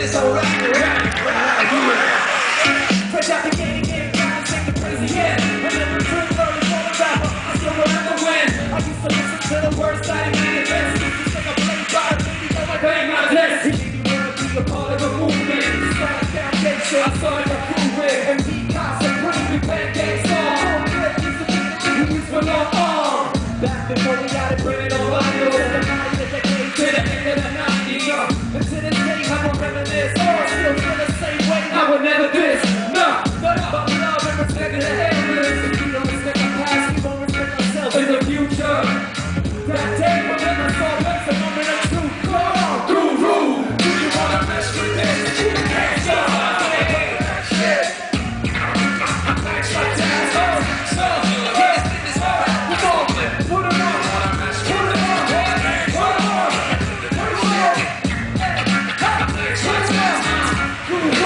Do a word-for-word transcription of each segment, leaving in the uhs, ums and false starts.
it's alright, right, right. Fresh out the gate, getting down, take the crazy head. And then we took thirty for the rapper, I still remember when I used to listen to the words I didn't mean to miss. Used to take a play by the baby, go my bang, my test. He made me wanna be a part of the movement. Start a foundation, I started to prove it. And he constant bring me pancake song. Oh, good, used to think that we used for no arm. Back before we got it, bring it on vinyl. The night that they came to the end of the nineties. And to this day, I remember this. Oh, I still feel the same way. I would never this. No, nothing but love and respect the elders. If we don't respect our past, we won't respect ourselves in the future. That day, remember, so that's a moment of truth. Come on, guru. Do you wanna mess with this? Hands up. Shit. Thanks for that. So, so, yes, this is all right. Come on, put it on. Put it on. Put it on. Put it on. Let's go. Guru.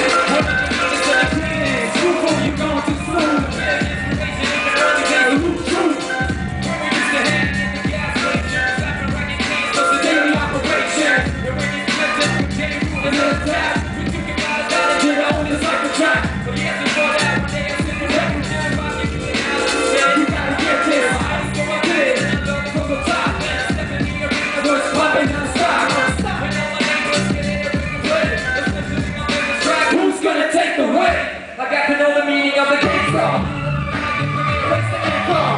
You going too soon. Who's gonna take the way? I got to know the meaning of the game song. Place the income.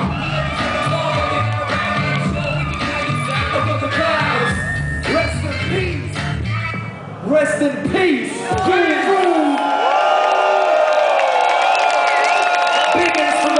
Above the clouds. Rest in peace. Rest in peace. Big room. Big inspiration.